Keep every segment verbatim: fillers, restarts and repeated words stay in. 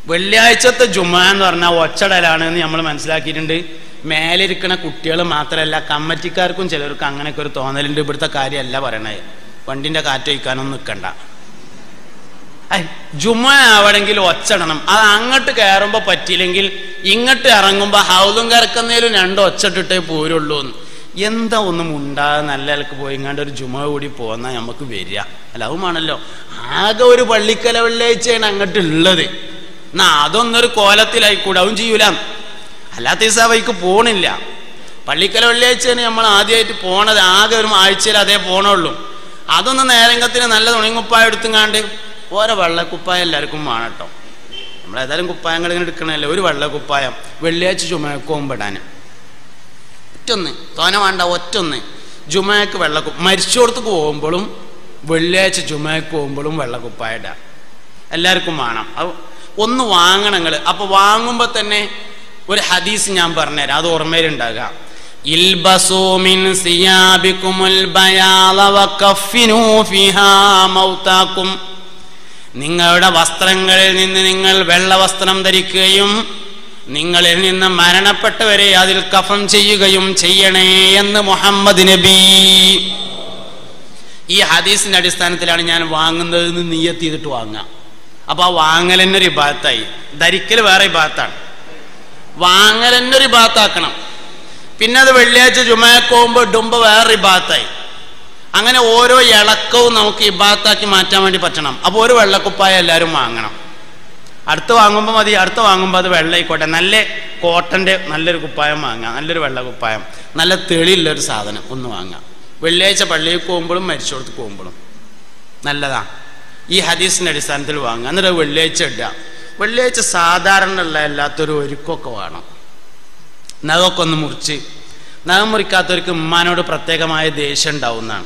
വെള്ളിയാഴ്ചത്തെ ജുമ എന്ന് പറഞ്ഞാൽ ഒച്ചടലാണ് എന്ന് നമ്മൾ മനസ്സിലാക്കിയിട്ടുണ്ട്. മേലിരിക്കുന്ന കുട്ടികൾ മാത്രമല്ല, കമ്മറ്റിക്കാർക്കും ചിലർക്ക് അങ്ങനെയൊക്കെ ഒരു തോന്നലുണ്ട്. ഇവിടുത്തെ കാര്യമല്ല പറയണേ, വണ്ടിൻ്റെ കാറ്റൊഴിക്കാനൊന്നും നിൽക്കണ്ട. ഐ ജുമ ആവണമെങ്കിൽ ഒച്ചടണം. അത് അങ്ങോട്ട് കയറുമ്പോൾ പറ്റിയില്ലെങ്കിൽ ഇങ്ങോട്ട് ഇറങ്ങുമ്പോൾ ഹൗലും കറക്കുന്നതിലും രണ്ടോ ഒച്ചട്ടിട്ടേ പോരുള്ളൂ. എന്താ ഒന്നും ഉണ്ടാകുക നല്ല നിലക്ക് പോയി ഇങ്ങാണ്ട് ഒരു ജുമ കൂടി പോന്നാൽ നമുക്ക് വരിക. അല്ല അതുമാണല്ലോ, ആകെ ഒരു പള്ളിക്കല വെള്ളിയാഴ്ചയാണ് അങ്ങോട്ട് ഉള്ളത്. എന്നാ അതൊന്നൊരു കോലത്തിലായിക്കൂടെ, അതും ചെയ്യൂല. അല്ലാത്ത ദിവസം വൈക്ക് പോണില്ല. പള്ളിക്കല വെള്ളിയാഴ്ചയാണ് നമ്മൾ ആദ്യമായിട്ട് പോണത്. ആകെ ഒരു ആഴ്ചയിൽ അതേ പോണുള്ളൂ. അതൊന്ന് നേരംഗത്തിന് നല്ല തുണിക്കുപ്പായം എടുത്തുങ്ങാണ്ട് ഓരോ വെള്ളക്കുപ്പായം എല്ലാവർക്കും വേണം കേട്ടോ. നമ്മളേതായാലും കുപ്പായങ്ങൾ ഇങ്ങനെ എടുക്കണമല്ലോ. ഒരു വെള്ളക്കുപ്പായം വെള്ളിയാഴ്ച ജുമയ്ക്ക് പോകുമ്പോടാൻ ഒറ്റൊന്ന്, തോന വേണ്ട ഒറ്റൊന്ന്. ജുമയ്ക്ക് വെള്ളക്കു മരിച്ചോടത്തേക്ക് പോകുമ്പോഴും വെള്ളിയാഴ്ച ജുമയ്ക്ക് പോകുമ്പോഴും വെള്ളക്കുപ്പായ ഇടാം, എല്ലാവർക്കും വേണം. അത് ഒന്ന് വാങ്ങണം നിങ്ങൾ. അപ്പൊ വാങ്ങുമ്പോ തന്നെ ഒരു ഹദീസ് ഞാൻ പറഞ്ഞുതരാം, അത് ഓർമ്മയിലുണ്ടാകുക. ഇൽബസൂ മിൻ സിയാബികുമുൽ ബയാള വകഫിനൂ ഫിഹാ മൗതാകും. നിങ്ങളുടെ വസ്ത്രങ്ങളിൽ നിന്ന് നിങ്ങൾ വെള്ള വസ്ത്രം ധരിക്കുകയും നിങ്ങളിൽ നിന്ന് മരണപ്പെട്ടവരെ അതിൽ കഫൻ ചെയ്യുകയും ചെയ്യണേ എന്ന് മുഹമ്മദ് നബി. ഈ ഹദീസിന്റെ അടിസ്ഥാനത്തിലാണ് ഞാൻ വാങ്ങുന്നത് എന്ന് നിയ്യത്ത് ചെയ്തിട്ട് വാങ്ങാം. അപ്പൊ ആ വാങ്ങൽ തന്നെ ഒരു ഇബാദത്തായി, ധരിക്കൽ വേറെ ഇബാദത്താണ്. വാങ്ങൽ തന്നെ ഒരു ഇബാദത്താക്കണം. പിന്നെ അത് വെള്ളിയാഴ്ച ജുമയ്ക്ക് പോകുമ്പോൾ ഇടുമ്പോൾ വേറെ ഇബാദത്തായി. അങ്ങനെ ഓരോ ഇളക്കവും നമുക്ക് ഇബാദത്താക്കി മാറ്റാൻ വേണ്ടി പറ്റണം. അപ്പോൾ ഒരു വെള്ളക്കുപ്പായ എല്ലാവരും വാങ്ങണം. അടുത്ത് വാങ്ങുമ്പോൾ മതി, അടുത്ത് വാങ്ങുമ്പോൾ അത് വെള്ളയിക്കോട്ടെ, നല്ല കോട്ടൻ്റെ നല്ലൊരു കുപ്പായം വാങ്ങാം, നല്ലൊരു വെള്ള കുപ്പായം, നല്ല തെളിയുള്ളൊരു സാധനം ഒന്ന് വാങ്ങാം. വെള്ളിയാഴ്ച പള്ളിയിൽ പോകുമ്പോഴും മരിച്ചോടത്ത് പോകുമ്പോഴും നല്ലതാണ്. ഈ ഹദീസിൻ്റെ അടിസ്ഥാനത്തിൽ വാങ്ങുക. എന്നിട്ട് വെള്ളിയാഴ്ച ഇടുക. വെള്ളിയാഴ്ച സാധാരണ ഉള്ള എല്ലാത്തൊരു ഒരുക്കമൊക്കെ വേണം. നഖമൊക്കെ ഒന്ന് മുറിച്ച്, നഖം മുറിക്കാത്തവർക്ക് ഉമ്മാനോട് പ്രത്യേകമായ ദേഷ്യം ഉണ്ടാവുന്നതാണ്.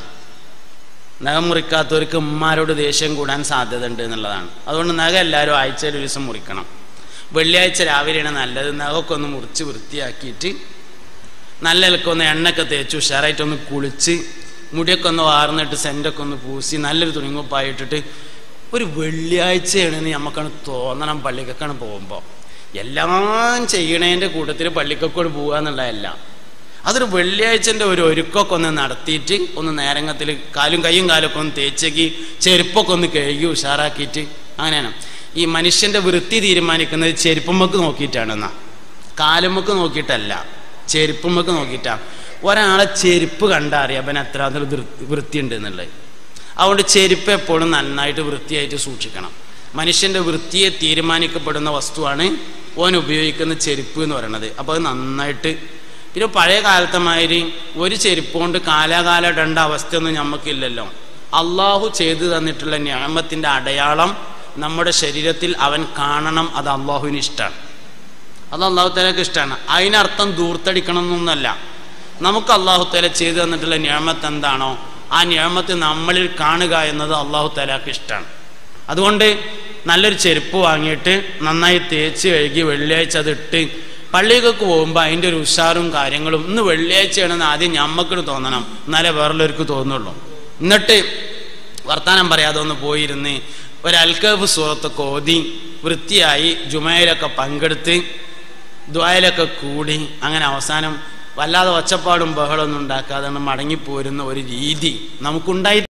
നഖം മുറിക്കാത്തവർക്ക് ഉമ്മാരോട് ദേഷ്യം കൂടാൻ സാധ്യത ഉണ്ട് എന്നുള്ളതാണ്. അതുകൊണ്ട് നഖം എല്ലാവരും ആഴ്ചയിൽ ഒരു ദിവസം മുറിക്കണം. വെള്ളിയാഴ്ച രാവിലെയാണ് നല്ലത്. നഖമൊക്കെ ഒന്ന് മുറിച്ച് വൃത്തിയാക്കിയിട്ട് നല്ല ഇലക്കൊന്ന് എണ്ണയൊക്കെ തേച്ച് ഉഷാറായിട്ടൊന്ന് കുളിച്ച് മുടിയൊക്കെ ഒന്ന് വാർന്നിട്ട് സെൻ്റൊക്കെ ഒന്ന് പൂസി നല്ലൊരു തുണിങ്ങുപ്പായി ഇട്ടിട്ട് ഒരു വെള്ളിയാഴ്ചയാണെന്ന് നമുക്കാണ് തോന്നണം. പള്ളിക്കൊക്കെയാണ് പോകുമ്പോൾ എല്ലാം ചെയ്യണേൻ്റെ കൂട്ടത്തിൽ പള്ളിക്കൊക്കെ പോകുക എന്നുള്ളതല്ല. അതൊരു വെള്ളിയാഴ്ചൻ്റെ ഒരു ഒരുക്കൊക്കെ ഒന്ന് നടത്തിയിട്ട് ഒന്ന് നേരങ്ങത്തിൽ കാലും കൈയും കാലൊക്കെ ഒന്ന് തേച്ചേക്ക് ചെരുപ്പൊക്കെ ഒന്ന് കഴുകി ഉഷാറാക്കിയിട്ട് അങ്ങനെയാണ്. ഈ മനുഷ്യൻ്റെ വൃത്തി തീരുമാനിക്കുന്നത് ചെരുപ്പമ്മക്ക് നോക്കിയിട്ടാണെന്നാ, കാലുമ്മക്ക് നോക്കിയിട്ടല്ല, ചെരുപ്പമ്മക്ക് നോക്കിയിട്ടാണ്. ഒരാളെ ചെരുപ്പ് കണ്ടാൽ അറിയാം അവൻ എത്ര വൃത്തി ഉണ്ട് എന്നുള്ളത്. അതുകൊണ്ട് ചെരുപ്പ് എപ്പോഴും നന്നായിട്ട് വൃത്തിയായിട്ട് സൂക്ഷിക്കണം. മനുഷ്യൻ്റെ വൃത്തിയെ തീരുമാനിക്കപ്പെടുന്ന വസ്തുവാണ് ഓൻ ഉപയോഗിക്കുന്ന ചെരുപ്പ് എന്ന് പറയുന്നത്. അപ്പോൾ അത് നന്നായിട്ട്, പിന്നെ പഴയ കാലത്തെ മാതിരി ഒരു ചെരുപ്പ് കൊണ്ട് കാലാകാലം ഇടേണ്ട അവസ്ഥയൊന്നും നമുക്കില്ലല്ലോ. അള്ളാഹു ചെയ്തു തന്നിട്ടുള്ള നിഅമത്തിൻ്റെ അടയാളം നമ്മുടെ ശരീരത്തിൽ അവൻ കാണണം. അത് അള്ളാഹുവിന് ഇഷ്ടമാണ്, അത് അള്ളാഹു തആലക്ക് ഇഷ്ടമാണ്. അതിനർത്ഥം ദൂർത്തടിക്കണം എന്നൊന്നല്ല. നമുക്ക് അള്ളാഹു തആല ചെയ്തു തന്നിട്ടുള്ള നിഅമത്ത് എന്താണോ ആ നിഅമത്ത് നമ്മളിൽ കാണുക എന്നത് അള്ളാഹു തആലക്ക് ഇഷ്ടമാണ്. അതുകൊണ്ട് നല്ലൊരു ചെരുപ്പ് വാങ്ങിയിട്ട് നന്നായി തേച്ച് കഴുകി വെള്ളിയാഴ്ച അതിട്ട് പള്ളിക്കൊക്കെ പോകുമ്പോൾ അതിൻ്റെ ഒരു ഉഷാറും കാര്യങ്ങളും ഇന്ന് വെള്ളിയാഴ്ചയാണെന്ന് ആദ്യം ഞമ്മക്കിന് തോന്നണം, എന്നാലേ വേറുള്ളവർക്ക് തോന്നുള്ളൂ. എന്നിട്ട് വർത്താനം പറയാതെ ഒന്ന് പോയിരുന്ന് ഒരു അൽകഹഫ് സൂറത്തൊക്കെ ഓതി വൃത്തിയായി ജുമയിലൊക്കെ പങ്കെടുത്ത് ദ്വായിലൊക്കെ കൂടി അങ്ങനെ അവസാനം വല്ലാതെ ഒച്ചപ്പാടും ബഹളമൊന്നും ഉണ്ടാക്കാതെ മടങ്ങിപ്പോരുന്ന ഒരു രീതി നമുക്കുണ്ടായി.